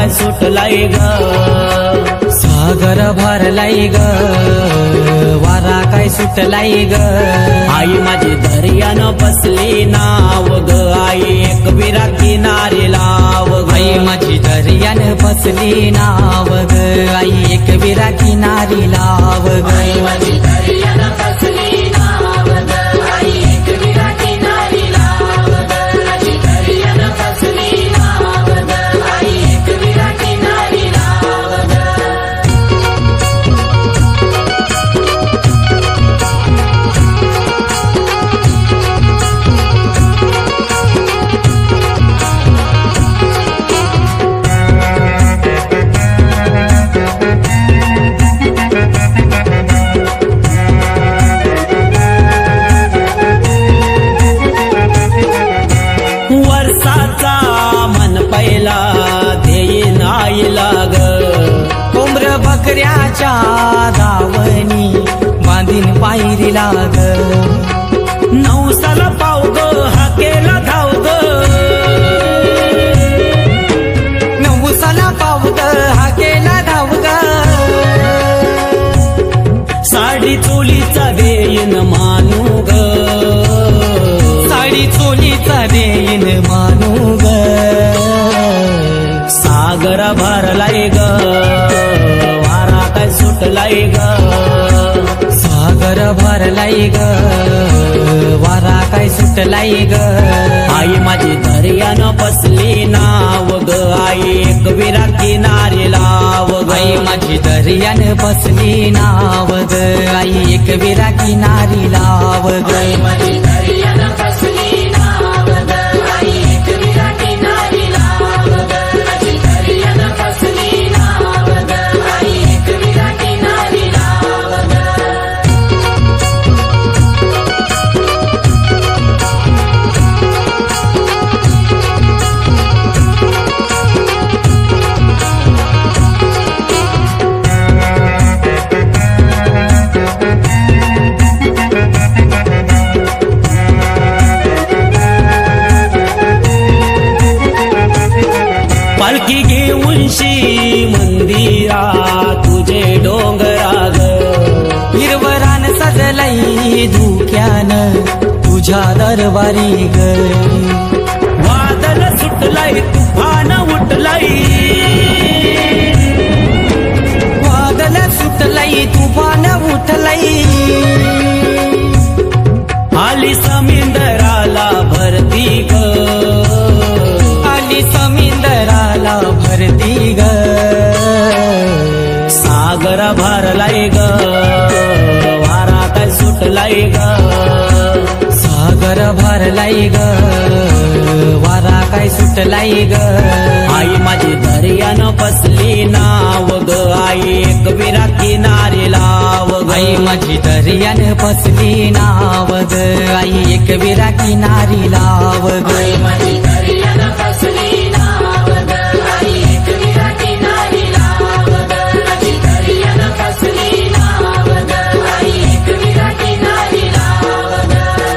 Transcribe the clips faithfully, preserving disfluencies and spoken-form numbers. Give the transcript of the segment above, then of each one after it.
सुटलाय ग, सागर भरलाय ग, वारा काय सुटलाय ग, आई माझी दर्यानं बसली नाव ग, आई एक विरा किनारी लाव ग, आई माझी दर्यानं बसली नाव ग, आई एक विरा किनारी लाव ग, आई माझी दर्यानं बसली नाव ग, आई एक विरा किनारी लाव ग, माझी दर्यानं बसली नाव ग, आई एक विरा किनारी लाव ग. वर्षाचा मन पहिला देईन आईला ग, कोंबड्या बकऱ्याच्या दावणी बांधीन पायरी लाग, नवसाला पाव ग, हाकेला धाव ग, नवसाला पाव ग, हाकेला धाव ग, साडी चोलीचा देईन मानू ग, साडी चोलीचा देईन मानू ग, सागर भरलाय ग, वारा काय सुटलाय ग, सागर भरलाय ग, वारा काय सुटलाय ग, आई माझी दर्यानं बसली नाव ग, आई एक विरा किनारी लाव ग, आई माझी दर्यानं बसली नाव ग, आई एक विरा किनारी लाव ग, आई माझी दर्यानं बसली नाव ग, आई एक विरा किनारी लाव ग, माझी दर्यानं बसली नाव ग, आई एक विरा किनारी लाव ग. पालखी घेऊन शी मंदिरा तुझे डोंगरा ग, हिरवरान सजलाई धुक्यानं तुझ्या दरबारी ग, वादळ सुटलाय तुफान उठलाय, वादळ सुटलाई तुफान उठलाई, आली समुद्राला भरती ग, आली समुद्राला भरती ग, सागर भरलाय ग, वारा काय सुटलाय ग, सागर भरलाय ग, वारा काय सुटलाय ग, आई माझी दर्यानं बसली नाव ग, आई एक विरा किनारी लाव ग, आई माझी दर्यानं बसली नाव ग, आई एक विरा किनारी लाव ग, आई माझी दर्यानं बसली नाव ग, आई एक विरा किनारी लाव ग, माझी दर्यानं बसली नाव ग, आई एक विरा किनारी लाव ग.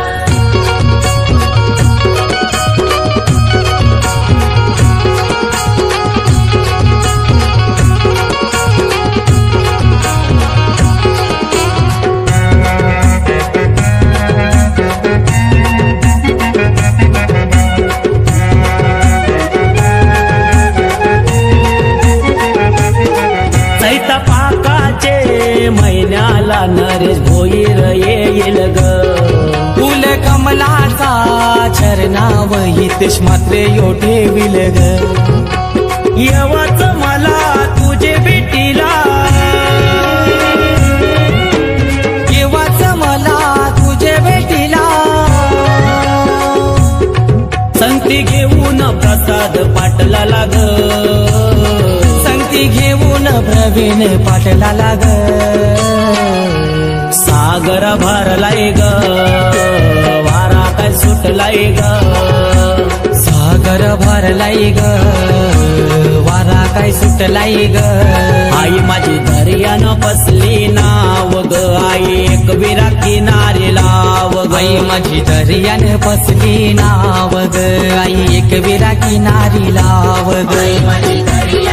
चैता पाकाचे महिन्याला नरेश भोईर येईल ग, फुल कमलाचा चरणाव हितेश मात्र यो ठेविल ग, येवाच मला तुझे भेटीला, केव्हाच मला तुझे भेटीला, संगती घेऊन प्रसाद पाटला लाग, संगती घेऊन प्रवीण पाटला लाग, सागर भरलाय ग, वारा काय सुटलाय ग, सागर भरलाय ग, वारा काय सुटलाय ग, आई माझी दर्यानं बसली नाव ग, आई एक विरा किनारी लाव ग, आई माझी दर्यानं बसली नाव ग, आई एक विरा किनारी लाव ग, आई माझी दर्या